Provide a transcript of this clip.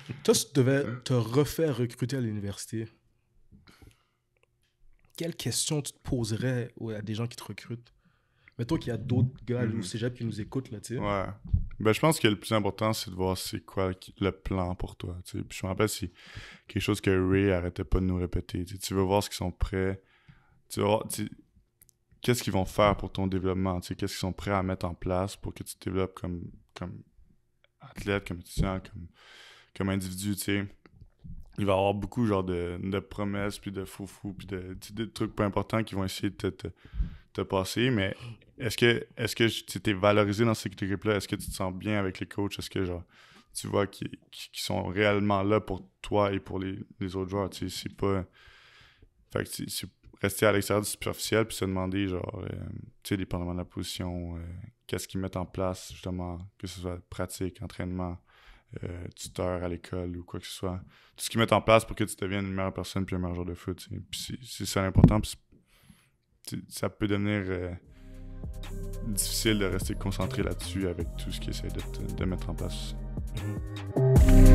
Toi, si tu devais te refaire recruter à l'université, quelles questions tu te poserais à des gens qui te recrutent? Mettons qu'il y a d'autres gars au cégep qui nous écoutent, là, tu sais. Ouais. Ben, je pense que le plus important, c'est de voir c'est quoi le plan pour toi. T'sais. Puis je me rappelle, c'est quelque chose que Ray arrêtait pas de nous répéter. T'sais. Tu veux voir ce qu'ils sont prêts. Tu veux voir, qu'est-ce qu'ils vont faire pour ton développement. Qu'est-ce qu'ils sont prêts à mettre en place pour que tu te développes comme athlète, comme étudiant, comme individu. T'sais. Il va y avoir beaucoup genre de promesses, puis de foufou, puis de trucs pas importants qui vont essayer de te passer, mais est-ce que tu t'es valorisé dans cette équipe-là? Est-ce que tu te sens bien avec les coachs? Est-ce que genre tu vois qu'ils sont réellement là pour toi et pour les autres joueurs? Tu sais, c'est pas... Fait que c'est rester à l'extérieur du superficiel puis se demander genre tu sais, dépendamment de la position, qu'est-ce qu'ils mettent en place justement, que ce soit pratique, entraînement, tuteur à l'école ou quoi que ce soit. Tout ce qu'ils mettent en place pour que tu deviennes une meilleure personne puis un meilleur joueur de foot. Tu sais. Puis c'est ça l'important. Puis ça peut devenir difficile de rester concentré là-dessus avec tout ce qu'ils essaient de mettre en place.